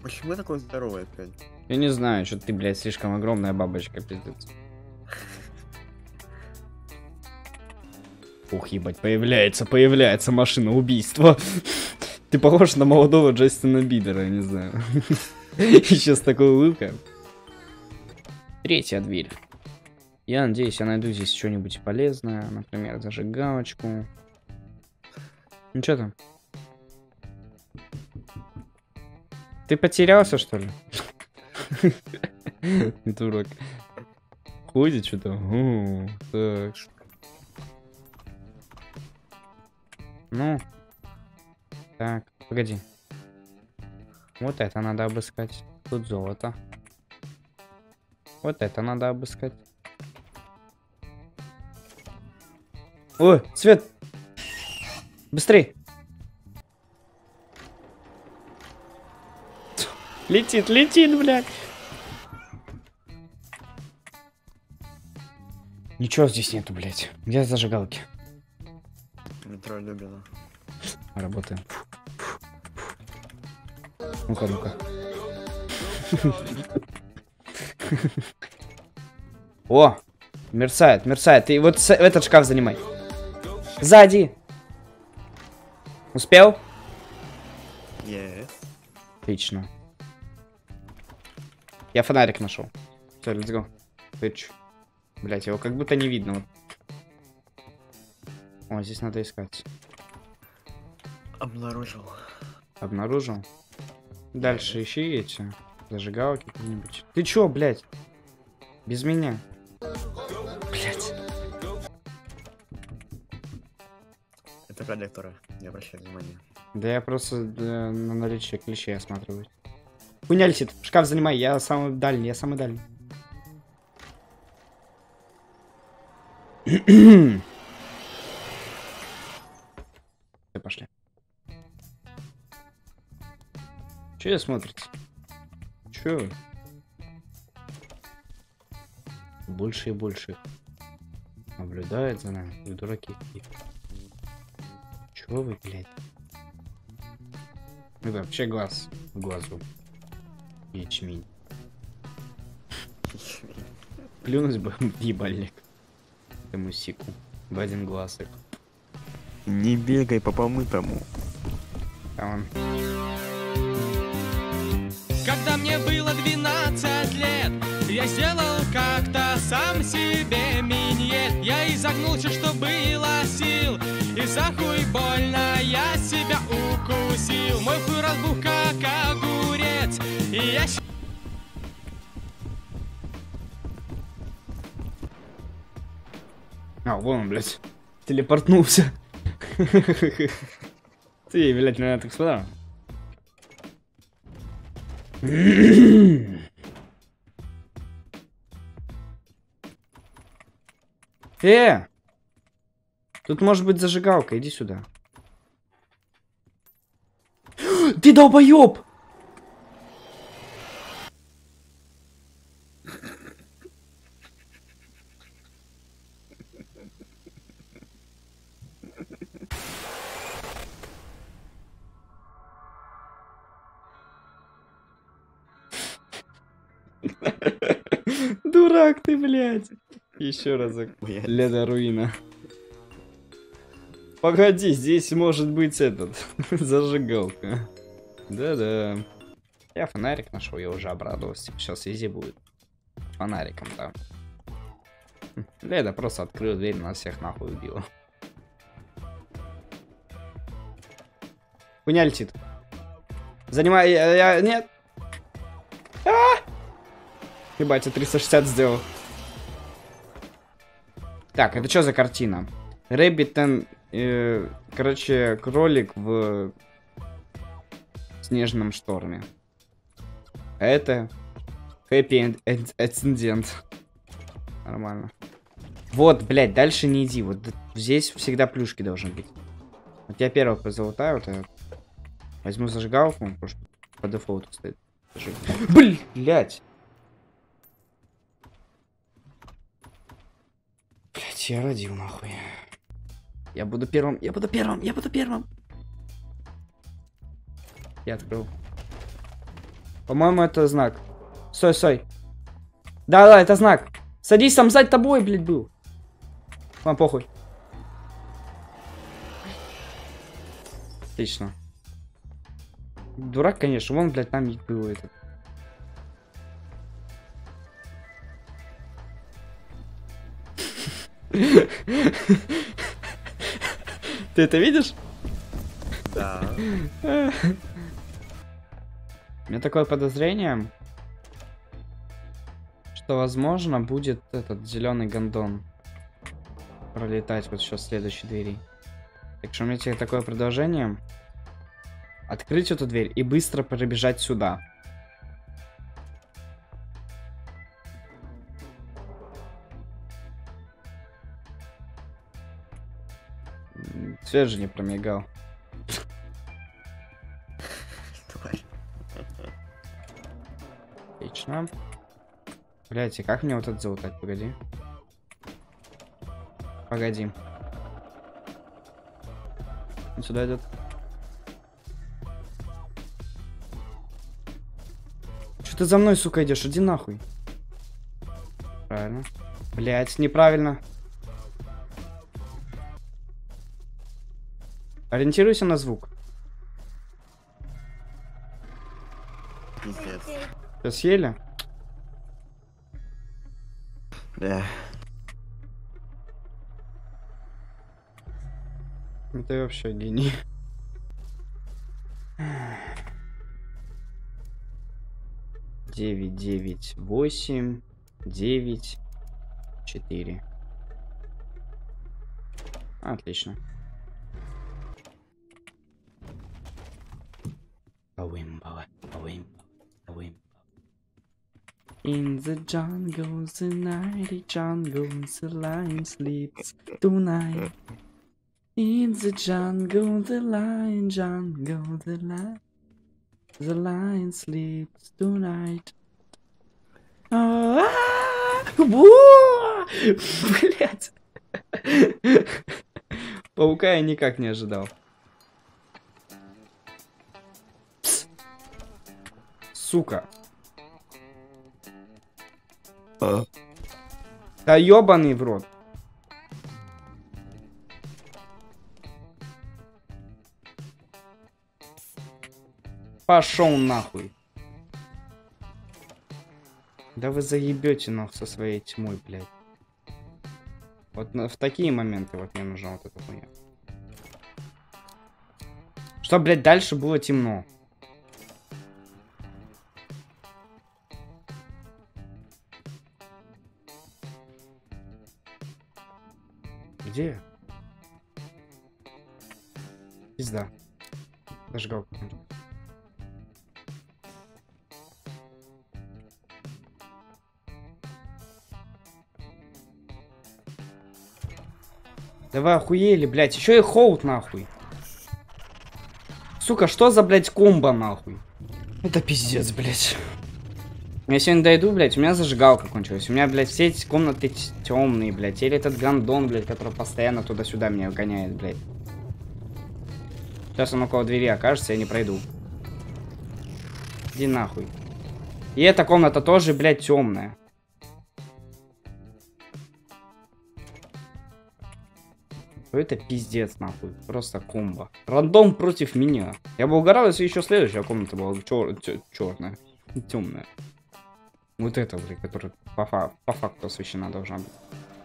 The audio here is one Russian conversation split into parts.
Почему такой здоровый опять? Я не знаю, что ты, блядь, слишком огромная бабочка, пиздец. Ух, ебать, появляется машина убийства. Ты похож на молодого Джастина Бибера, я не знаю. Еще с такой улыбкой. Третья дверь. Я надеюсь, я найду здесь что-нибудь полезное. Например, зажигалочку. Ну что там? Ты потерялся, что ли? Дурак. Ходит что-то. Так. Ну. Так, погоди. Вот это надо обыскать. Тут золото. Вот это надо обыскать. Ой, Свет! Быстрей! Летит, блядь! Ничего здесь нету, блядь. Где зажигалки? Метро Любина. Работаем. Ну-ка, ну-ка. О! Мерцает. Ты вот этот шкаф занимай. Сзади! Успел? Yes. Отлично. Я фонарик нашел. Все, let's go. Тыч. Блять, его как будто не видно. Вот. О, здесь надо искать. Обнаружил. Обнаружил. Дальше ищи эти зажигалки какие-нибудь. Ты чё, блядь? Без меня. Блядь. Это коллекторы, не обращай внимания. Да я просто на наличие клещей осматриваю. Хуйня летит. Шкаф занимай, я самый дальний, Пошли. Че я смотрите? Че? Больше и больше наблюдает за нами. Вы дураки. Чё вы, блядь? Это вообще глаз в глазу. Ячмень. Плюнуть бы в ебальник. Этому сику. В один глазик. Не бегай по помытому. А он. Когда мне было 12 лет, я сделал как-то сам себе миньет. Я изогнулся, что было сил, и за хуй больно я себя укусил. Мой хуй разбух, как огурец, и я... А, вон он, блядь. Телепортнулся. Ты, блядь, наверное, так сюда. Тут может быть зажигалка, иди сюда. Ты долбоёб! Дурак ты, блядь. Еще разок. Леда руина. Погоди, здесь может быть этот зажигалка. Да-да. Я фонарик нашел, я уже обрадовался. Сейчас изи будет. Фонариком, да. Леда просто открыл дверь, нас всех нахуй убила. Хуйня летит. Занимай, нет. Ебать, я 360 сделал. Так, это что за картина? Рэббит, короче, кролик в снежном шторме. А это Happy Accident. Нормально. Вот, блядь, дальше не иди. Вот здесь всегда плюшки должны быть. Вот я первого позолотаю, вот я возьму зажигалку, потому что по дефолту стоит. Блядь! Блядь, я родил нахуй. Я буду первым. Я открыл. По-моему, это знак. Стой, стой. Да, это знак. Садись, там сзади тобой, блядь, был. Вам похуй. Отлично. Дурак, конечно. Вон, блядь, там был этот. Ты это видишь? Да. У меня такое подозрение, что возможно будет этот зеленый гондон пролетать вот сейчас в следующей двери. Так что у меня тебе такое предложение: открыть эту дверь и быстро пробежать сюда. Свет же не промигал. Тварь. Отлично. Блять, и как мне вот это залутать? Погоди. Погоди. Он сюда идет. Что ты за мной, сука, идешь? Иди нахуй. Правильно. Блять, неправильно. Ориентируйся на звук. Пиздец. Все съели? Да. Ты вообще гений. Девять, 9, 8, 9, 4. Отлично. In the jungle, the nighty jungle, the lion sleeps tonight. In the jungle, the lion the lion sleeps tonight. Блять. Паука я никак не ожидал. Сука. Да ёбаный в рот. Пошел нахуй. Да вы заебете нахуй со своей тьмой, блядь. Вот в такие моменты вот мне нужна вот эта хуйня. Что, блядь, дальше было темно. Где? Пизда. Зажигалку. Да вы охуели, блядь. Еще и хоут, нахуй. Сука, что за, блядь, комбо, нахуй? Это пиздец, блядь. Я сегодня дойду, блядь, у меня зажигалка кончилась. У меня, блядь, все эти комнаты темные, блядь. Или этот гандон, блядь, который постоянно туда-сюда меня гоняет, блядь. Сейчас он около двери окажется, я не пройду. Иди нахуй. И эта комната тоже, блядь, темная. Это пиздец, нахуй. Просто комбо. Рандом против меня. Я бы угорал, если еще следующая комната была черная. Темная. Вот это, блядь, которая по факту освещена должна быть.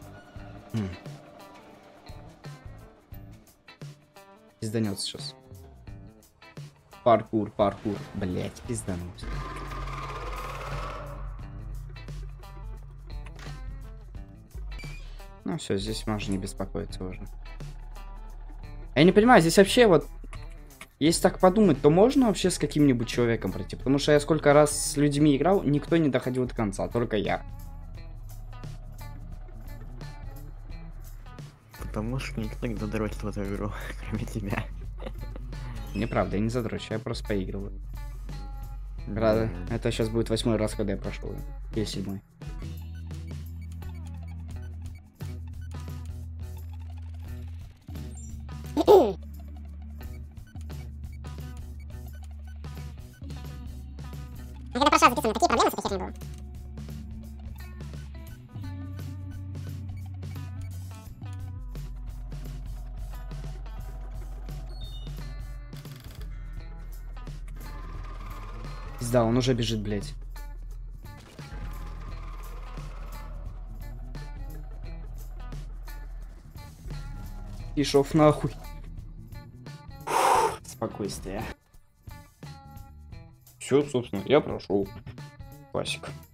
Пизданется сейчас. Паркур, паркур. Блять, пиздануть. Ну все, здесь можно не беспокоиться уже. Я не понимаю, здесь вообще вот... Если так подумать, то можно вообще с каким-нибудь человеком пройти? Потому что я сколько раз с людьми играл, никто не доходил до конца, только я. Потому что никто не задротит в эту игру, кроме тебя. Неправда, я не задрочу, я просто поигрываю. Рада. Это сейчас будет 8-й раз, когда я прошел. Или 7-й. когда прошлый раз записывали, такие проблемы с этой херней было. Пизда, он уже бежит, блядь. Ишов нахуй. Спокойствие. Все, собственно, я прошел. Классика.